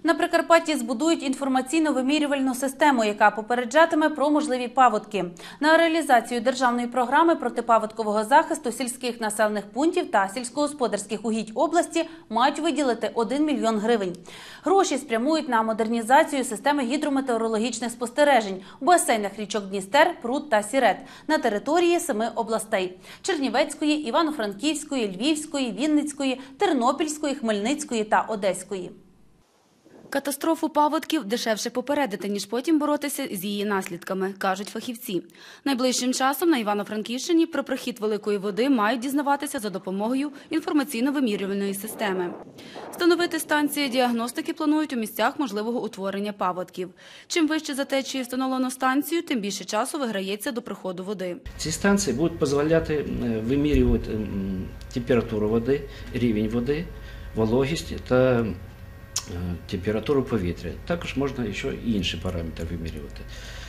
На Прикарпатті збудують інформаційно-вимірювальну систему, яка попереджатиме про можливі паводки. На реалізацію державної програми протипаводкового захисту сільських населених пунктів та сільськогосподарських угідь області мають виділити 1 мільйон гривень. Гроші спрямують на модернізацію системи гідрометеорологічних спостережень у басейнах річок Дністер, Прут та Сірет на території 7 областей – Чернівецької, Івано-Франківської, Львівської, Вінницької, Тернопільської, Хмельницької та Одеської. Катастрофу паводків дешевше попередити, ніж потім боротися з її наслідками, кажуть фахівці. Найближчим часом на Івано-Франківщині про прихід великої води мають дізнаватися за допомогою інформаційно-вимірювальної системи. Встановити станції діагностики планують у місцях можливого утворення паводків. Чим вище за течією встановлено станцію, тим більше часу виграється до приходу води. Ці станції будуть дозволяти вимірювати температуру води, рівень води, вологість та температуру повітря. Також можна ще і інші параметри вимірювати.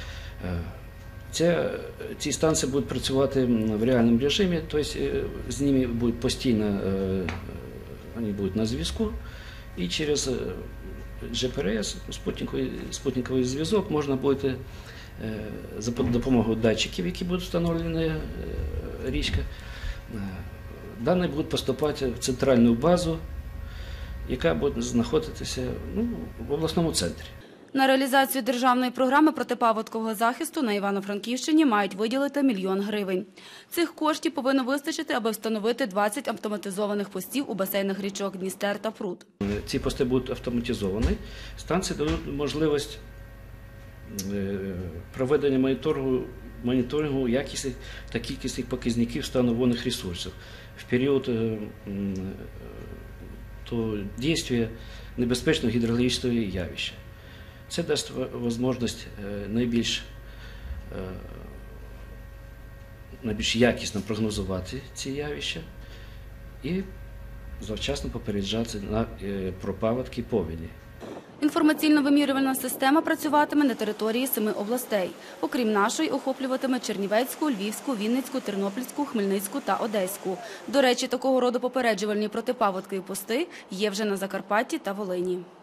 Ці станції будуть працювати в реальному режимі, тобто з ними будуть постійно, вони будуть на зв'язку, і через GPS, спутниковий зв'язок, можна буде за допомогою датчиків, які будуть встановлені на річках, дані будуть поступати в центральну базу, яка буде знаходитися в обласному центрі. На реалізацію державної програми протипаводкового захисту на Івано-Франківщині мають виділити 1 мільйон гривень. Цих коштів повинно вистачити, аби встановити 20 автоматизованих постів у басейнах річок Дністер та Прут. Ці пости будуть автоматизовані. Станції дадуть можливість проведення моніторингу якісних та кількісних показників стану водних ресурсів в період дійства небезпечного гідрологічного явища. Це дасть можливість найбільш якісно прогнозувати ці явища і завчасно попереджати про паводки і повені. Інформаційно-вимірювальна система працюватиме на території 7 областей. Окрім нашої, охоплюватиме Чернівецьку, Львівську, Вінницьку, Тернопільську, Хмельницьку та Одеську. До речі, такого роду попереджувальні протипаводкові пости є вже на Закарпатті та Волині.